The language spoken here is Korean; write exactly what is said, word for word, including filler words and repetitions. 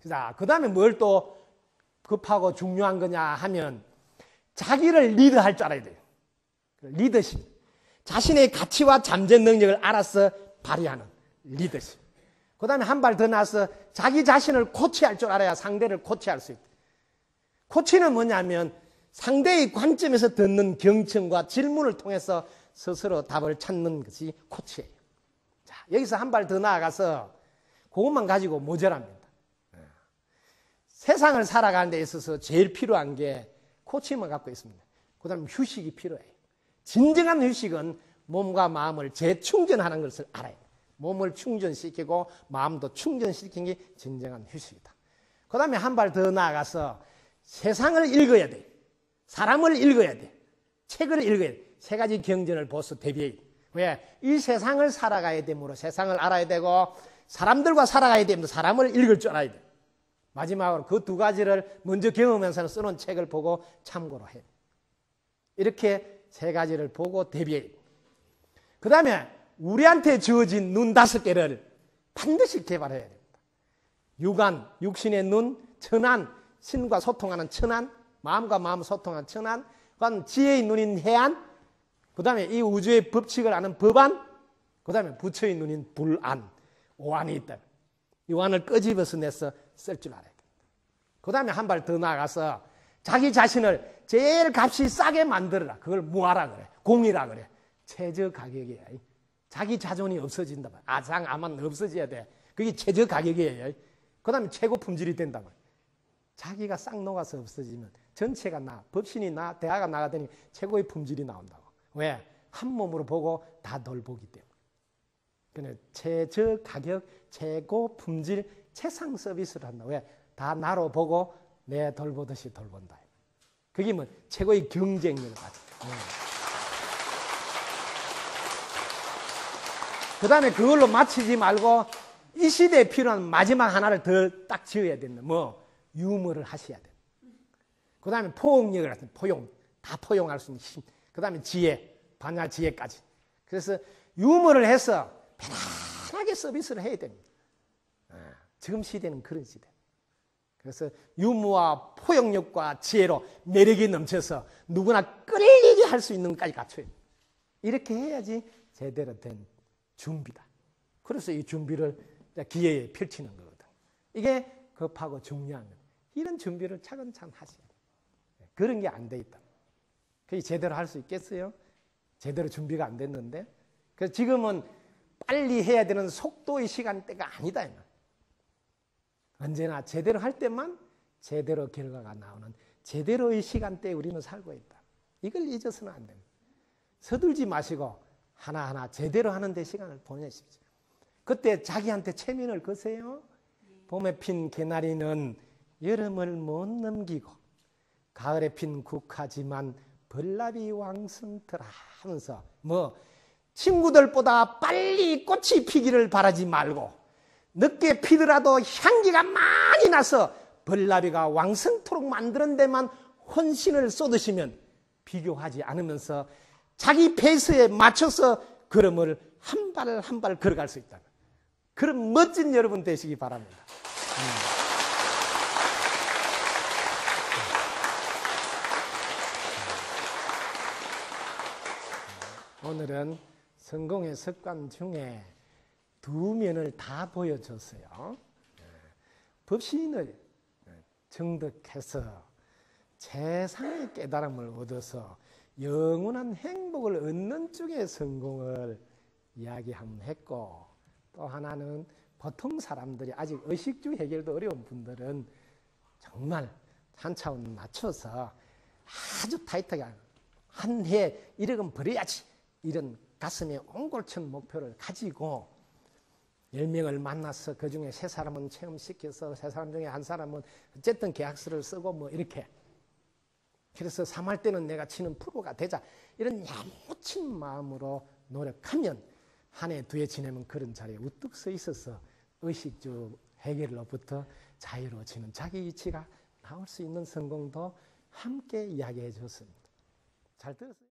자, 그 다음에 뭘 또 급하고 중요한 거냐 하면 자기를 리드할 줄 알아야 돼요. 리더십. 자신의 가치와 잠재 능력을 알아서 발휘하는 리더십. 그 다음에 한 발 더 나서 자기 자신을 코치할 줄 알아야 상대를 코치할 수 있다. 코치는 뭐냐면 상대의 관점에서 듣는 경청과 질문을 통해서 스스로 답을 찾는 것이 코치예요. 자, 여기서 한 발 더 나아가서 그것만 가지고 모자랍니다. 세상을 살아가는 데 있어서 제일 필요한 게 코치만 갖고 있습니다. 그 다음에 휴식이 필요해요. 진정한 휴식은 몸과 마음을 재충전하는 것을 알아야 돼요. 몸을 충전시키고 마음도 충전시키는 게 진정한 휴식이다. 그 다음에 한 발 더 나아가서 세상을 읽어야 돼. 사람을 읽어야 돼. 책을 읽어야 돼. 세 가지 경전을 보수 대비해야 돼. 왜? 이 세상을 살아가야 되므로 세상을 알아야 되고 사람들과 살아가야 되므로 사람을 읽을 줄 알아야 돼. 마지막으로 그 두 가지를 먼저 경험하면서 쓰는 책을 보고 참고로 해. 이렇게 세 가지를 보고 대비해. 그 다음에 우리한테 주어진 눈 다섯 개를 반드시 개발해야 됩니다. 육안, 육신의 눈, 천안, 신과 소통하는 천안, 마음과 마음 소통하는 천안, 그 다음 지혜의 눈인 해안, 그 다음에 이 우주의 법칙을 아는 법안, 그 다음에 부처의 눈인 불안, 오안이 있다. 이 오안을 끄집어서 내서 쓸 줄 알아야 됩니다. 그 다음에 한 발 더 나아가서 자기 자신을 제일 값이 싸게 만들어라. 그걸 무하라 그래. 공이라 그래. 최저 가격이야. 자기 자존이 없어진다. 아상, 아만 없어져야 돼. 그게 최저 가격이에요. 그 다음에 최고 품질이 된다. 자기가 싹 녹아서 없어지면 전체가 나, 법신이 나, 대화가 나가더니 최고의 품질이 나온다고. 왜? 한 몸으로 보고 다 널 보기 때문에. 그러니까 최저 가격, 최고 품질, 최상 서비스를 한다. 왜? 다 나로 보고 내 돌보듯이 돌본다. 그게 뭐 최고의 경쟁력을 가져. 네. 그 다음에 그걸로 마치지 말고 이 시대에 필요한 마지막 하나를 더 딱 지어야 된다. 뭐 유머를 하셔야 돼. 그 다음에 포용력을 하세요. 포용. 다 포용할 수 있는 힘. 그 다음에 지혜. 반야 지혜까지. 그래서 유머를 해서 편안하게 서비스를 해야 됩니다. 지금 시대는 그런 시대. 그래서 유머와 포용력과 지혜로 매력이 넘쳐서 누구나 끌리게 할 수 있는 것까지 갖춰야 돼요. 이렇게 해야지 제대로 된 준비다. 그래서 이 준비를 기회에 펼치는 거거든. 이게 급하고 중요한 거예요. 이런 준비를 차근차근 하셔야 돼요. 그런 게 안 돼 있다. 그게 제대로 할 수 있겠어요? 제대로 준비가 안 됐는데. 그래서 지금은 빨리 해야 되는 속도의 시간대가 아니다. 이 말. 언제나 제대로 할 때만 제대로 결과가 나오는 제대로의 시간대에 우리는 살고 있다. 이걸 잊어서는 안 됩니다. 서둘지 마시고 하나하나 제대로 하는 데 시간을 보내십시오. 그때 자기한테 체면을 거세요. 봄에 핀 개나리는 여름을 못 넘기고 가을에 핀 국화지만 벌나비 왕성터라 하면서 뭐 친구들보다 빨리 꽃이 피기를 바라지 말고 늦게 피더라도 향기가 많이 나서 벌나비가 왕성토록 만드는 데만 혼신을 쏟으시면 비교하지 않으면서 자기 페이스에 맞춰서 걸음을 한 발 한 발 걸어갈 수 있다. 그런 멋진 여러분 되시기 바랍니다. 음. 오늘은 성공의 습관 중에 두 면을 다 보여줬어요. 법신을 정득해서 최상의 깨달음을 얻어서 영원한 행복을 얻는 쪽의 성공을 이야기 한번 했고, 또 하나는 보통 사람들이 아직 의식주 해결도 어려운 분들은 정말 한 차원 낮춰서 아주 타이트하게 한 해 일억은 벌어야지 이런 가슴에 옹골천 목표를 가지고 열 명을 만나서 그 중에 세 사람은 체험시켜서 세 사람 중에 한 사람은 어쨌든 계약서를 쓰고 뭐 이렇게. 그래서 삼 할 때는 내가 치는 프로가 되자. 이런 야무친 마음으로 노력하면 한 해, 두 해 지내면 그런 자리에 우뚝 서 있어서 의식주 해결로부터 자유로워지는 자기 이치가 나올 수 있는 성공도 함께 이야기해 줬습니다. 잘 들었어요?